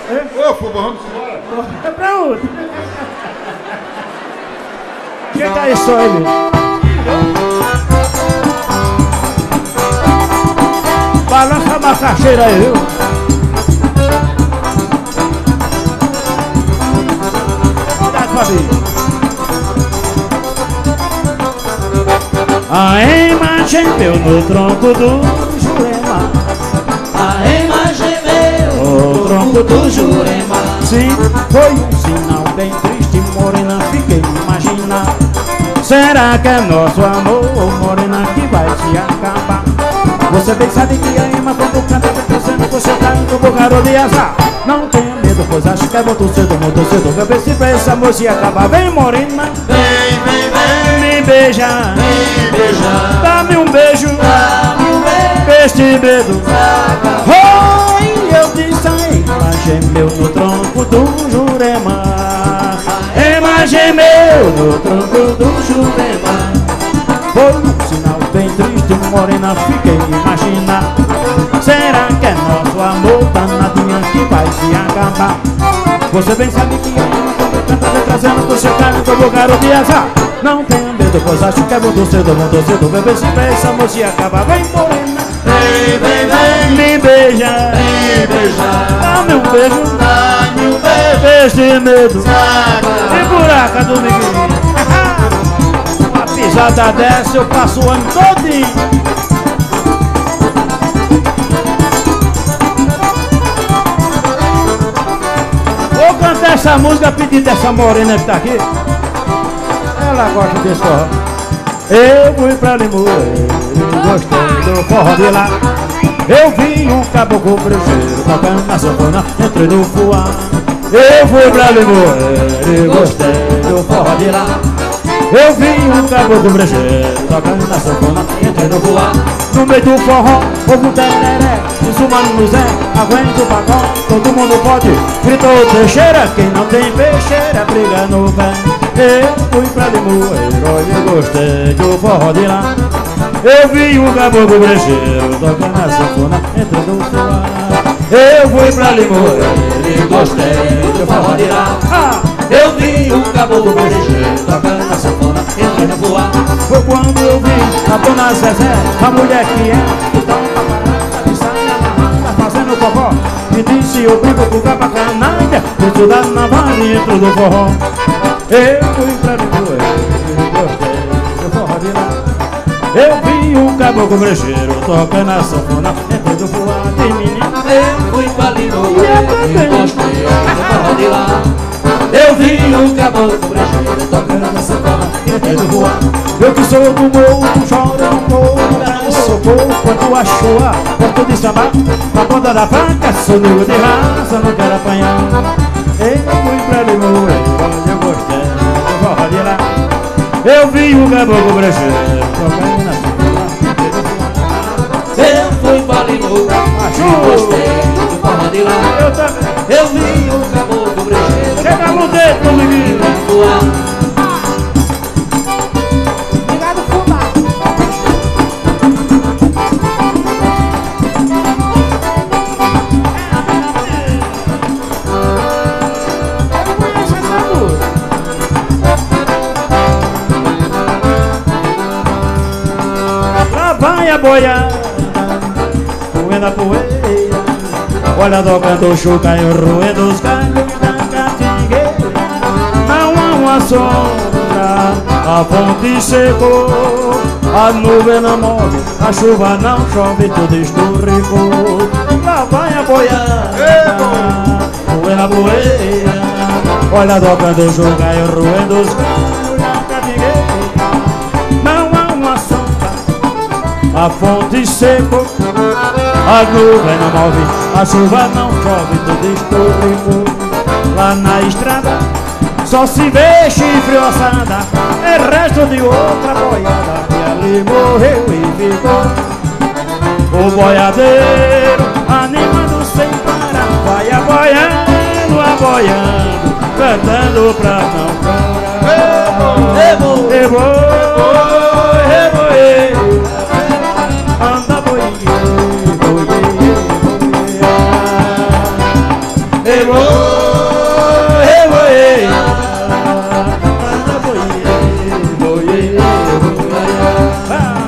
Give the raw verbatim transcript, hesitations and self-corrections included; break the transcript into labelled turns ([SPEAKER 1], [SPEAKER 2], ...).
[SPEAKER 1] Ô, Fubá, vamos embora.
[SPEAKER 2] É pra outro. Quem tá aí só ele? Balança a macaxeira aí, viu? Cuidado, Fabinho. A imagem meu no tronco do Jurema.
[SPEAKER 3] A imagem meu
[SPEAKER 2] no tronco do
[SPEAKER 3] Jurema.
[SPEAKER 2] Sim, foi um sinal bem triste, morena, fiquei imaginar. Será que é nosso amor, morena, que vai se acabar? Você bem sabe que a Ema quando canta vai crescendo com seu canto, bocado de azar. Não tenha medo, pois acho que é muito cedo, muito cedo. Meu bem, se pra esse amor se acabar. Vem, morena,
[SPEAKER 3] vem, vem, vem,
[SPEAKER 2] me beija,
[SPEAKER 3] me beija,
[SPEAKER 2] dá-me um beijo,
[SPEAKER 3] dá-me um beijo,
[SPEAKER 2] este medo. Oi, eu disse a Ema gemeu no tronco do Jurema. A Ema gemeu no tronco do Jurema. Foi um sinal bem triste, morena, fiquei imaginar. Será que é nosso amor, danadinha, que vai se acabar? Você bem sabe que a Ema quando canta vem trazendo do seu carinho todo garoto de azar. Não tenha medo, pois acho que é muito cedo, muito cedo. Bebê, se pra esse amor se acabar. Vem, morena,
[SPEAKER 3] vem, vem, vem,
[SPEAKER 2] me beija,
[SPEAKER 3] me beija,
[SPEAKER 2] dá-me um beijo,
[SPEAKER 3] dá-me um beijo,
[SPEAKER 2] este medo.
[SPEAKER 3] saca,
[SPEAKER 2] E buraca do Miguel. Uma pisada dessa eu passo o ano todinho. Vou cantar essa música pedindo dessa morena que tá aqui. Ela gosta desse forró. Eu fui pra Limoeiro, gostei do forró de lá. Eu vi um caboclo brejeiro tocando na sanfona, entrei no fuá. Eu fui pra Limoeiro, gostei do forró de lá. Eu vi um caboclo brejeiro tocando na sanfona, entrei no fuá. No meio do forró, houve um tereré, desumano no Zé, aguenta o pacote, todo mundo pode. Gritou Teixeira, quem não tem peixeira, briga no pé. Eu fui pra Limoeiro, olha, eu gostei do forró de lá. Eu vi um caboclo brejeiro tocando na sanfona, entrei no fuá. Eu fui pra Limoeiro e gostei do forró de lá. Ah!
[SPEAKER 3] eu vi um caboclo brejeiro tocando na sanfona, entrei no fuá.
[SPEAKER 2] Foi quando eu vi a dona Zezé, a mulher que é, que tá uma parada de saia amarrada, fazendo forró. Me disse eu brigo com o capa canalha, dentro da navalha dentro do forró. Eu fui pra Limoeiro e gostei do forró de lá. Eu vi um caboclo brejeiro tocando na sanfona, entrei no fuá de menino.
[SPEAKER 3] Eu fui pra Limoeiro e gostei do forró de lá. Eu vi um caboclo brejeiro tocando na sanfona, entrei no fuá.
[SPEAKER 2] Eu que sou do morro, choro no morro, danço morro, quando a chuva, porto de samba, na ponta da faca, sou nego de raça, não quero apanhar. Eu fui pra Limoeiro, onde eu gostei do forró de lá. Eu vi um caboclo brejeiro tocando na sanfona, entrei no fuá.
[SPEAKER 3] Eu fui pra Limoeiro e gostei do forró de lá.
[SPEAKER 2] Eu também.
[SPEAKER 3] Eu vi um caboclo brejeiro
[SPEAKER 2] Chega no dedo, comigo.
[SPEAKER 3] no fuá.
[SPEAKER 2] Vai a boiada, roendo a poeira, olha tocando o chucaio, roendo os galhos da catigueira. Não há uma sombra, a fonte secou, a nuvem não move, a chuva não chove, tudo esturricou. Lá vai a boiada, roendo a poeira, olha tocando o chucaio, roendo os galhos da catigueira. A fonte secou, a nuvem não move, a chuva não chove, tudo esturricou. Lá na estrada só se vê chifre ossada, é resto de outra boiada que ali morreu e ficou. O boiadeiro animado sem parar, vai aboiando, aboiando, cantando pra não parar.
[SPEAKER 3] Ebo,
[SPEAKER 2] ebo, ebo, ebo. Anda boiê, boiê, boiê. Eu vou, eu vou, eu vou, eu vou, eu vou,